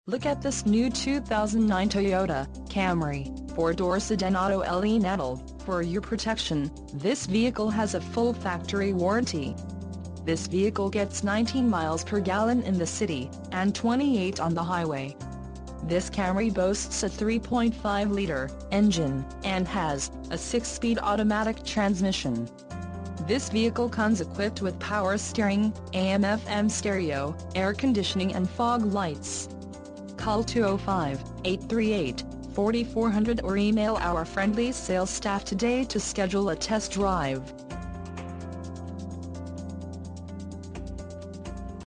Look at this new 2009 Toyota Camry 4-door Sedan Auto LE Natl. For your protection, this vehicle has a full factory warranty. This vehicle gets 19 miles per gallon in the city, and 28 on the highway. This Camry boasts a 3.5-liter engine, and has a 6-speed automatic transmission. This vehicle comes equipped with power steering, AM/FM stereo, air conditioning and fog lights. Call 205-838-4400 or email our friendly sales staff today to schedule a test drive.